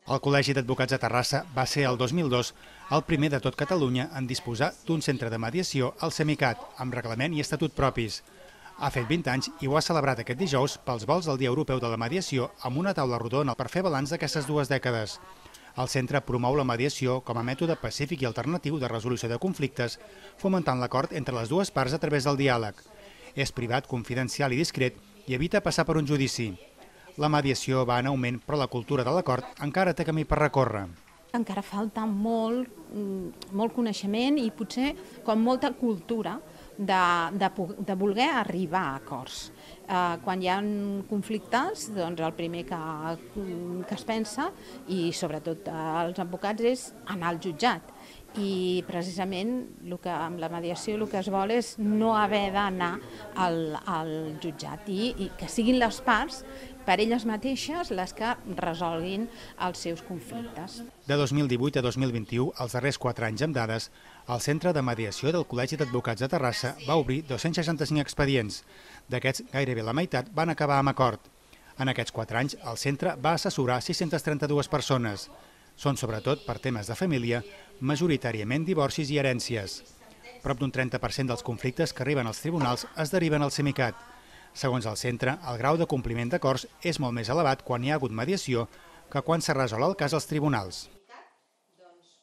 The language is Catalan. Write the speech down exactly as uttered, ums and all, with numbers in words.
El Col·legi d'Advocats de Terrassa va ser el dos mil dos el primer de tot Catalunya en disposar d'un centre de mediació al Semicat, amb reglament i estatut propis. Ha fet vint anys i ho ha celebrat aquest dijous pels volts del Dia Europeu de la Mediació amb una taula rodona per fer balanç d'aquestes dues dècades. El centre promou la mediació com a mètode pacífic i alternatiu de resolució de conflictes, fomentant l'acord entre les dues parts a través del diàleg. És privat, confidencial i discret i evita passar per un judici. La mediació va en augment, però la cultura de l'acord encara té camí per recórrer. Encara falta molt, molt coneixement i potser com molta cultura de, de, de voler arribar a acords. Eh, quan hi ha conflictes, doncs el primer que, que es pensa, i sobretot els advocats, és anar al jutjat. I precisament el que, amb la mediació el que es vol és no haver d'anar al, al jutjat i, i que siguin les parts per elles mateixes les que resolguin els seus conflictes. De dos mil divuit a dos mil vint-i-u, els darrers quatre anys amb dades, el Centre de Mediació del Col·legi d'Advocats de Terrassa va obrir dos-cents seixanta-cinc expedients. D'aquests, gairebé la meitat van acabar amb acord. En aquests quatre anys, el centre va assessorar sis-centes trenta-dues persones. Són sobretot per temes de família, majoritàriament divorcis i herències. Prop d'un trenta per cent dels conflictes que arriben als tribunals es deriven al Semicat. Segons el centre, el grau de compliment d'acords és molt més elevat quan hi ha hagut mediació que quan s'ha resolt el cas als tribunals.